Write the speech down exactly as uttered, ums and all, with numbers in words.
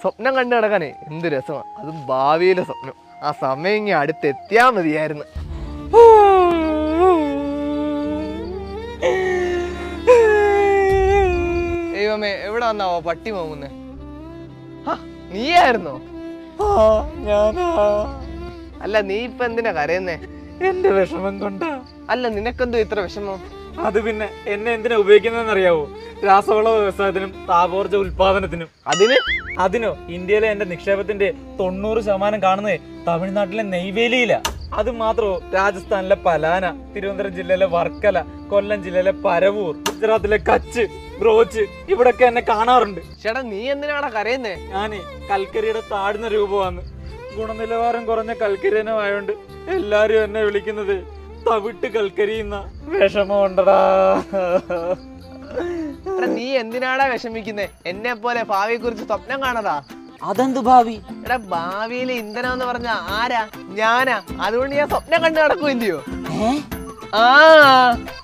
സ്വപ്നം കണ്ടു കിടക്കാനേ എന്ത് രസമാണ്. അതും ഭാവിയിലെ സ്വപ്നം. ആ സമയം ഇങ്ങനെ അടുത്തെത്തിയാ മതിയായിരുന്നു. ദൈവമേ, എവിടെ വന്നാവോ പട്ടി പോകുന്നേ? നീയായിരുന്നോ? അല്ല, നീ ഇപ്പൊ എന്തിനാ കരയുന്നേ? എന്റെ വിഷമം കൊണ്ടാ. അല്ല, നിനക്കെന്തോ ഇത്ര വിഷമം? അത് പിന്നെ എന്നെ എന്തിനാ ഉപയോഗിക്കുന്നതെന്ന് അറിയാവോ? രാസവള വ്യവസായത്തിനും താപോർജ്ജ ഉൽപാദനത്തിനും. അതിന് അതിനോ? ഇന്ത്യയിലെ എന്റെ നിക്ഷേപത്തിന്റെ തൊണ്ണൂറ് ശതമാനം കാണുന്നേ തമിഴ്നാട്ടിലെ നെയ്വേലിയില. അത് മാത്രമോ, രാജസ്ഥാനിലെ പലാന, തിരുവനന്തപുരം ജില്ലയിലെ വർക്കല, കൊല്ലം ജില്ലയിലെ പരവൂർ, ഗുജറാത്തിലെ കച്ച്, ബ്രോച്ച്, ഇവിടൊക്കെ എന്നെ കാണാറുണ്ട്. ചേട്ടാ, നീ എന്തിനാണ് കരയുന്നേ? ഞാനേ കൽക്കരിയുടെ താഴ്ന്ന രൂപമാണ്. ഗുണനിലവാരം കുറഞ്ഞ കൽക്കരിയനമായോണ്ട് എല്ലാരും എന്നെ വിളിക്കുന്നത് തവിട്ട് കൽക്കരിയുന്ന. വിഷമമുണ്ടടാ. നീ എന്തിനാടാ വിഷമിക്കുന്നേ? എന്നെ പോലെ ഭാവിയെ കുറിച്ച് സ്വപ്നം കാണതാ. അതെന്ത് ഭാവി? എടാ, ഭാവിയിലെ ഇന്ധനം എന്ന് പറഞ്ഞ ആരാ? ഞാനാ. അതുകൊണ്ട് ഞാൻ സ്വപ്നം കണ്ടു നടക്കുമല്ലയോ? ആ